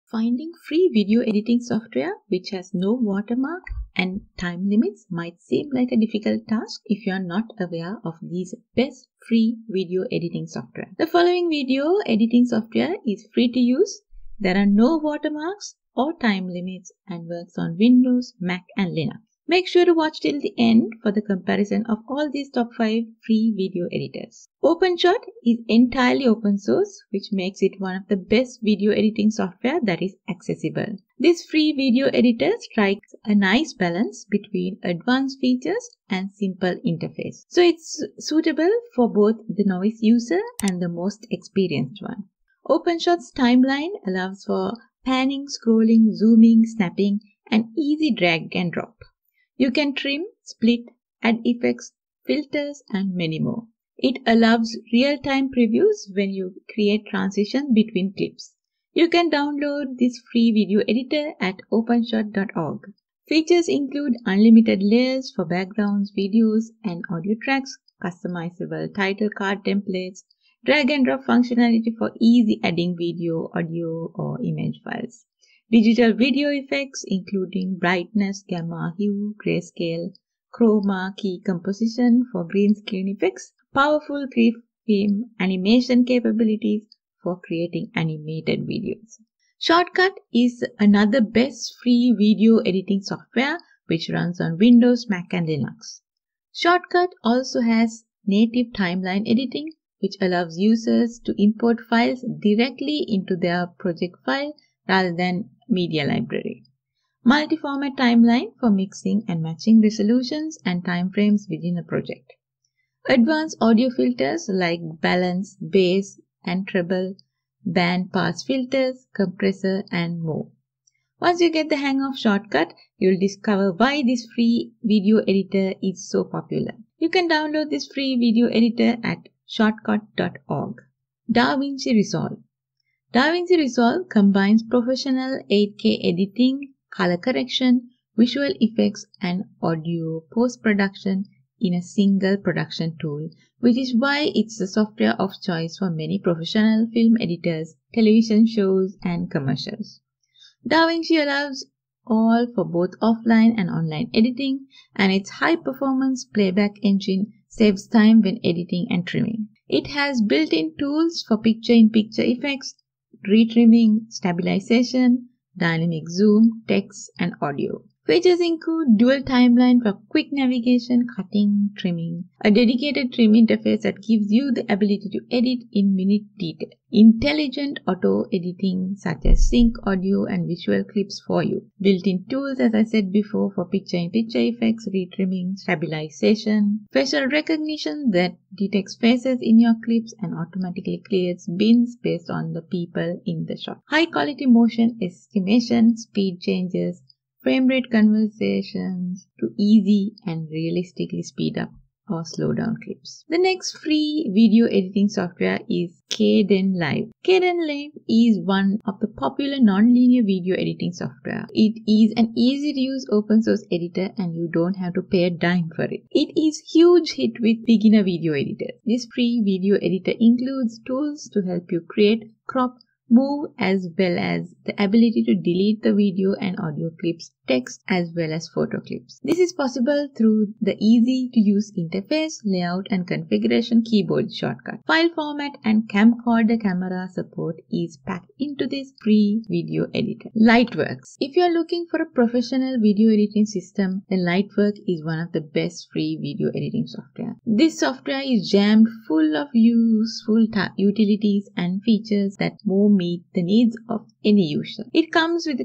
Finding free video editing software which has no watermark and time limits might seem like a difficult task if you are not aware of these best free video editing software. The following video editing software is free to use. There are no watermarks or time limits and works on Windows, Mac and Linux. Make sure to watch till the end for the comparison of all these top 5 free video editors. OpenShot is entirely open source, which makes it one of the best video editing software that is accessible. This free video editor strikes a nice balance between advanced features and simple interface. So it's suitable for both the novice user and the most experienced one. OpenShot's timeline allows for panning, scrolling, zooming, snapping, and easy drag and drop. You can trim, split, add effects, filters, and many more. It allows real-time previews when you create transitions between clips. You can download this free video editor at openshot.org. Features include unlimited layers for backgrounds, videos, and audio tracks, customizable title card templates, drag and drop functionality for easy adding video, audio, or image files. Digital video effects including brightness, gamma, hue, grayscale, chroma, key composition for green screen effects, powerful keyframe animation capabilities for creating animated videos. Shotcut is another best free video editing software which runs on Windows, Mac and Linux. Shotcut also has native timeline editing which allows users to import files directly into their project file rather than media library. Multi-format timeline for mixing and matching resolutions and timeframes within a project. Advanced audio filters like balance, bass and treble, band pass filters, compressor and more. Once you get the hang of Shotcut, you'll discover why this free video editor is so popular. You can download this free video editor at shotcut.org. DaVinci Resolve. DaVinci Resolve combines professional 8K editing, color correction, visual effects, and audio post-production in a single production tool, which is why it's the software of choice for many professional film editors, television shows, and commercials. DaVinci allows all for both offline and online editing, and its high-performance playback engine saves time when editing and trimming. It has built-in tools for picture-in-picture effects, retrimming, stabilization, dynamic zoom, text, and audio. Features include dual timeline for quick navigation, cutting, trimming, a dedicated trim interface that gives you the ability to edit in minute detail, intelligent auto editing such as sync audio and visual clips for you, built-in tools as I said before for picture-in-picture effects, retrimming, stabilization, facial recognition that detects faces in your clips and automatically clears bins based on the people in the shot, high-quality motion estimation, speed changes, frame rate conversions to easy and realistically speed up or slow down clips. The next free video editing software is Kdenlive. Kdenlive is one of the popular non-linear video editing software. It is an easy to use open source editor and you don't have to pay a dime for it. It is a huge hit with beginner video editors. This free video editor includes tools to help you create, crop, move as well as the ability to delete the video and audio clips, text as well as photo clips. This is possible through the easy to use interface, layout and configuration keyboard shortcut. File format and camcorder camera support is packed into this free video editor. Lightworks. If you are looking for a professional video editing system, then Lightworks is one of the best free video editing software. This software is jammed full of useful utilities and features that meet the needs of any user. It comes with a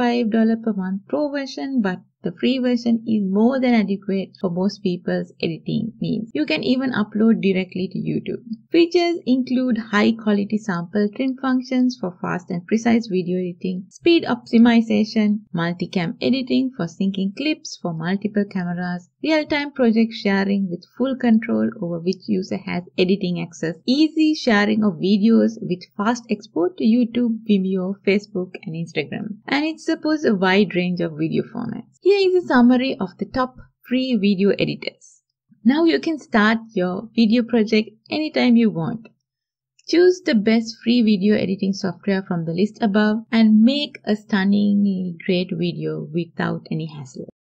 $25 per month pro version, but the free version is more than adequate for most people's editing needs. You can even upload directly to YouTube. Features include high quality sample trim functions for fast and precise video editing, speed optimization, multicam editing for syncing clips for multiple cameras, real-time project sharing with full control over which user has editing access, easy sharing of videos with fast export to YouTube, Vimeo, Facebook and Instagram. And it supports a wide range of video formats. Here is a summary of the top free video editors. Now you can start your video project anytime you want. Choose the best free video editing software from the list above and make a stunningly great video without any hassle.